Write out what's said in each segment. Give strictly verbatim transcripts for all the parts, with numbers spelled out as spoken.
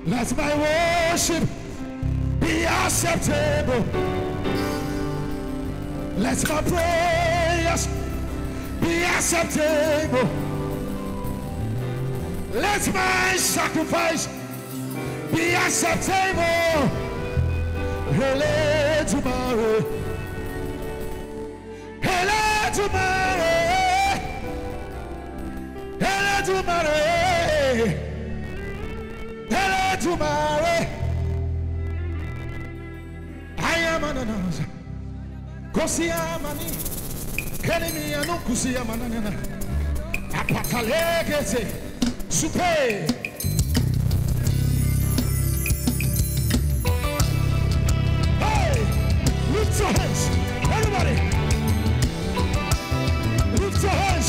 Let my worship be acceptable. Let my prayers be acceptable. Let my sacrifice be acceptable. Hele tomorrow. Hele tomorrow. Hele tomorrow. Hele tomorrow. I am an announcer. Kosia mani. Kenemi anu kusia manana. Apatalekete. Super. Lift your hands, everybody. Lift your hands.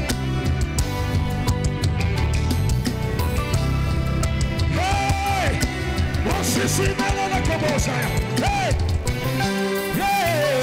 Hey, what's this in the Kabosaya? Hey, hey.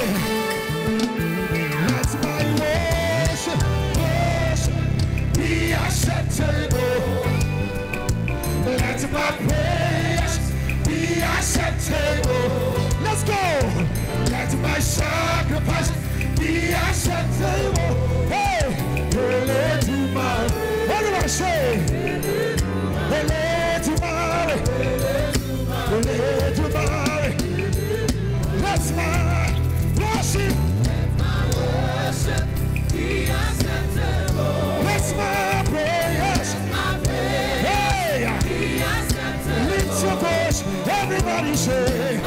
Let my worship, worship be acceptable. Let my praise be acceptable. Let's go. Let my sacrifice be acceptable. Hey, let tomorrow. What do I say? Let tomorrow. Let tomorrow. Let my worship. Let my worship be acceptable. Let my prayers. Let my prayers Hey, be acceptable. lift your voice. Everybody say.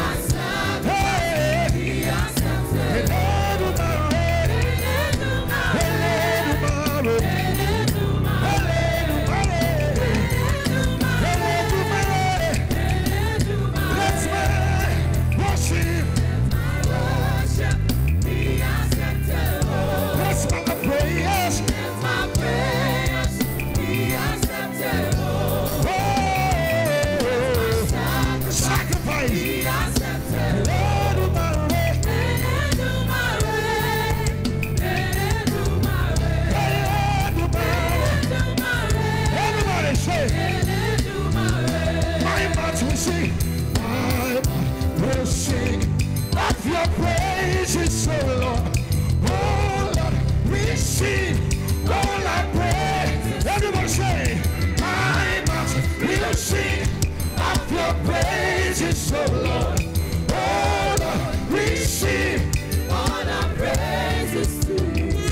Your praises, so Lord, oh Lord, receive all I pray. Everybody say, my mouth will sing of your praises, so Lord, oh Lord, receive all our praises to you.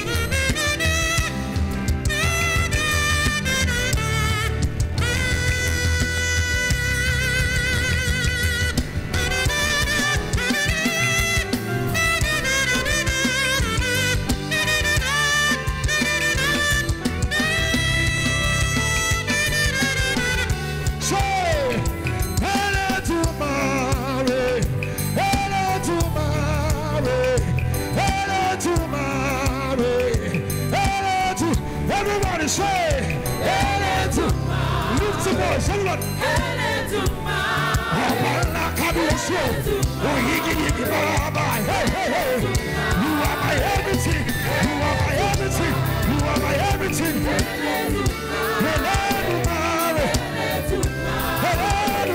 Everybody say, Hele tomorrow. Lift your voice, everyone. Hele tomorrow. Oh, hey, hey, hey. You are my everything. You are my everything. You are my everything. Hele tomorrow. Hele tomorrow. Hele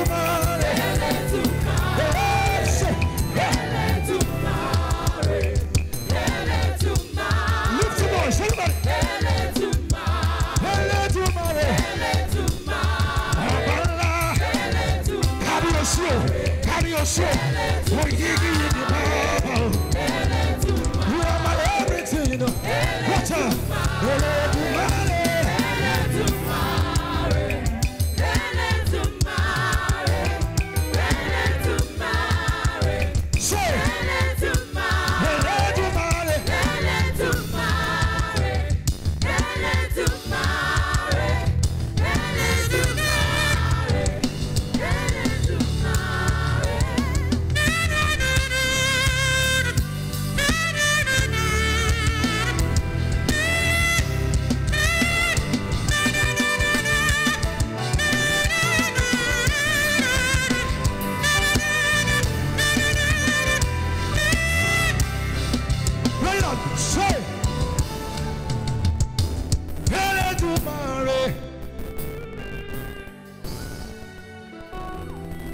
tomorrow. Hele tomorrow. Lift your voice, everybody. Carry your soul. You are my everything. Watch out.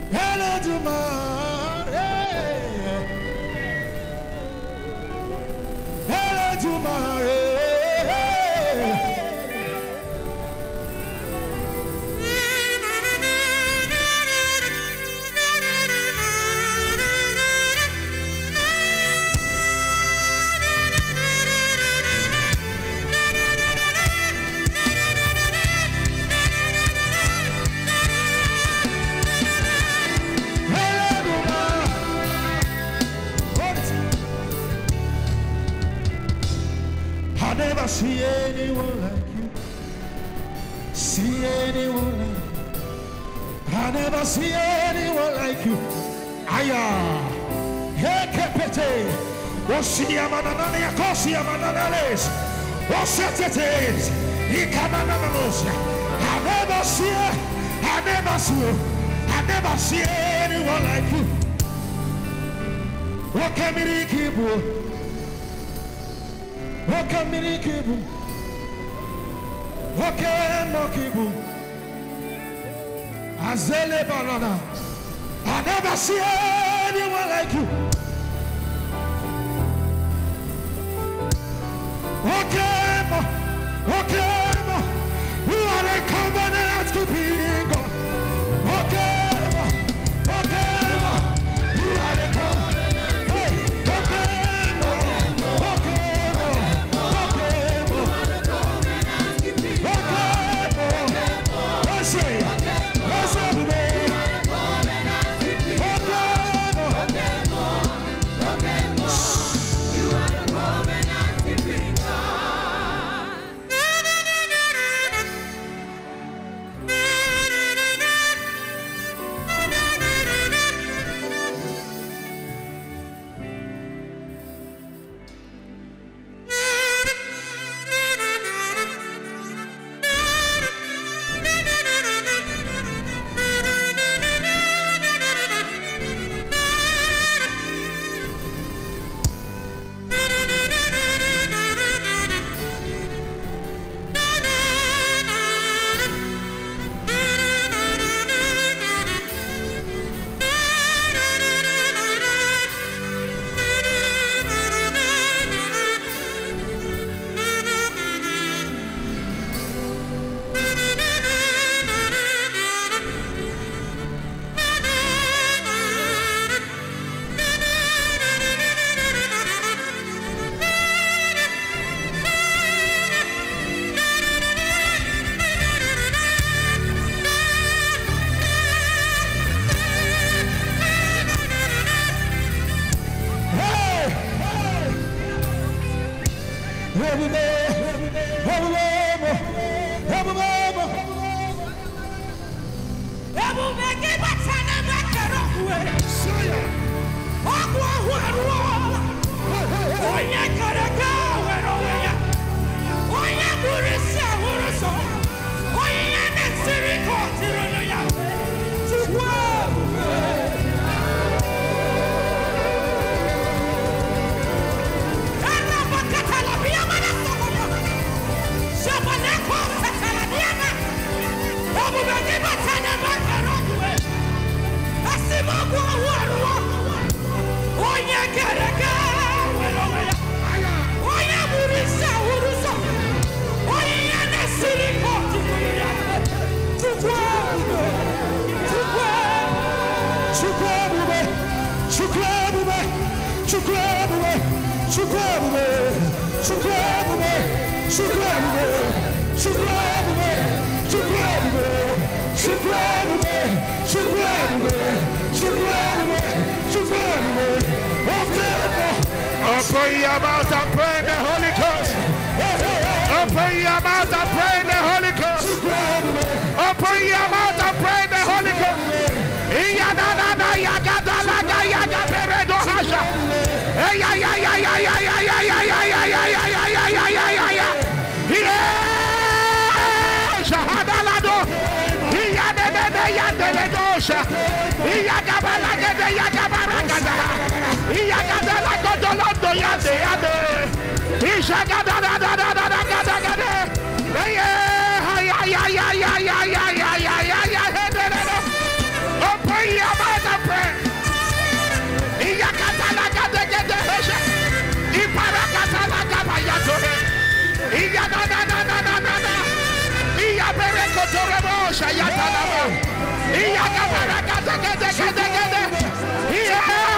Eledumare, Eledumare. I never see anyone like you. See anyone like you. I never see anyone like you. Aya, hekepete, osia manana ya kosia mananales, osetetes, ikanananos. I never see, I never see, I never see anyone like you. What can we keep? Oka mirikibu, oka mokibu, azele balana. I never see anyone like you. Okay, okay, you are a covenant keeping God. Okay, okay, you are a covenant. Hey, okay. Open your mouth and pray in the Holy Ghost. Open your mouth and pray in the Holy Ghost. Open your mouth and pray in the Holy Ghost. Open your Iya na na na na na na na. Iya bereko torebo shayata na mo. Iya kabaraka teke teke teke teke. Iya.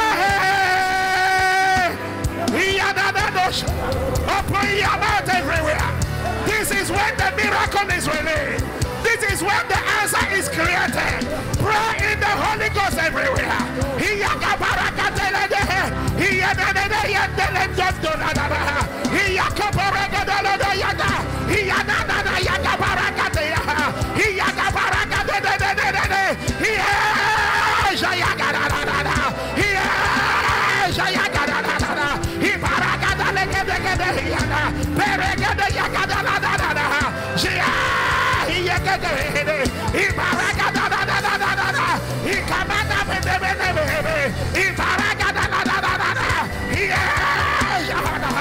Iya na na no. Open your mouth everywhere. This is when the miracle is released. This is when the answer is created. Pray in the Holy Ghost everywhere. Iya kabaraka teke. Iya na na na ya tele dodo na na na. Iya kabaraka tele na ya na. Iya na na na ya kabaraka tele. Iya kabaraka tele de de de de. Iya jaya na na na na. Iya jaya na na na na. Ibaraka tele de de de iya na. Perega de ya na na na na na. Jaya iya de de de. Ibaraka na na na na na na. Ikamana be be be be. Ibaraka na na na na na. Iya jaya na.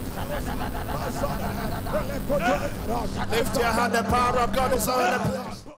Lift your hand, the power of God is on the